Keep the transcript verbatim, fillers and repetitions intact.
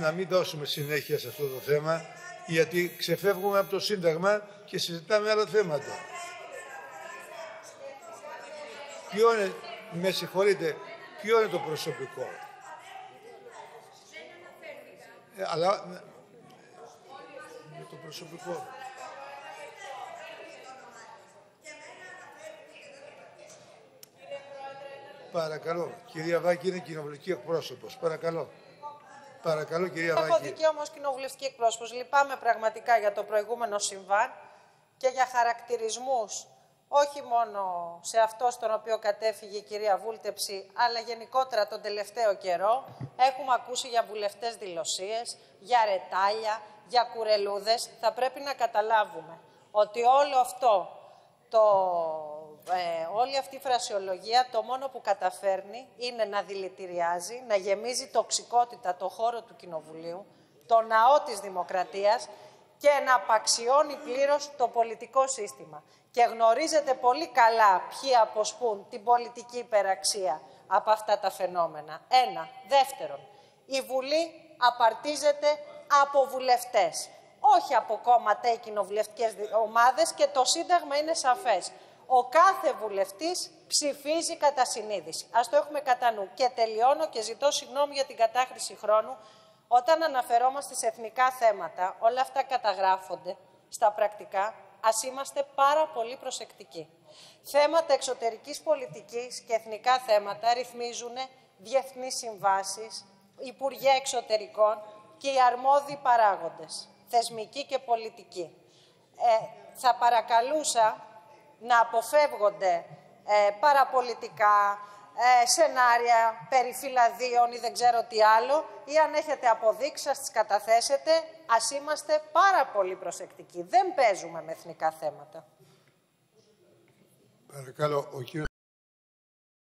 να μην δώσουμε συνέχεια σε αυτό το θέμα, γιατί ξεφεύγουμε από το Σύνταγμα και συζητάμε άλλα θέματα. Ποιο είναι, με συγχωρείτε, ποιο είναι το προσωπικό. Ε, αλλά με το προσωπικό. Παρακαλώ. Κυρία Βάκη είναι κοινοβουλευτική εκπρόσωπος. Παρακαλώ. Παρακαλώ, κυρία Βάκη. Έχω δικαίωμα ως κοινοβουλευτική εκπρόσωπος. Λυπάμαι πραγματικά για το προηγούμενο συμβάν και για χαρακτηρισμούς, όχι μόνο σε αυτό στον οποίο κατέφυγε η κυρία Βούλτεψη, αλλά γενικότερα τον τελευταίο καιρό. Έχουμε ακούσει για βουλευτές δηλωσίες, για ρετάλια, για κουρελούδες. Θα πρέπει να καταλάβουμε ότι όλο αυτό, το, ε, όλη αυτή η φρασιολογία, το μόνο που καταφέρνει είναι να δηλητηριάζει, να γεμίζει τοξικότητα το χώρο του Κοινοβουλίου, το ναό της δημοκρατίας και να απαξιώνει πλήρως το πολιτικό σύστημα. Και γνωρίζετε πολύ καλά ποιοι αποσπούν την πολιτική υπεραξία από αυτά τα φαινόμενα. Ένα. Δεύτερον, η Βουλή απαρτίζεται από βουλευτές, όχι από κόμματα ή κοινοβουλευτικές ομάδες, και το Σύνταγμα είναι σαφές. Ο κάθε βουλευτής ψηφίζει κατά συνείδηση. Ας το έχουμε κατά νου. Και τελειώνω και ζητώ συγγνώμη για την κατάχρηση χρόνου. Όταν αναφερόμαστε σε εθνικά θέματα, όλα αυτά καταγράφονται στα πρακτικά. Ας είμαστε πάρα πολύ προσεκτικοί. Θέματα εξωτερικής πολιτικής και εθνικά θέματα ρυθμίζουν διεθνείς συμβάσεις, Υπουργεία Εξωτερικών και οι αρμόδιοι παράγοντες, θεσμικοί και πολιτικοί. Ε, θα παρακαλούσα να αποφεύγονται ε, παραπολιτικά ε, σενάρια περί φυλαδίων ή δεν ξέρω τι άλλο, ή αν έχετε αποδείξεις σας τις καταθέσετε. Ας είμαστε πάρα πολύ προσεκτικοί. Δεν παίζουμε με εθνικά θέματα. Παρακαλώ, ο κύριος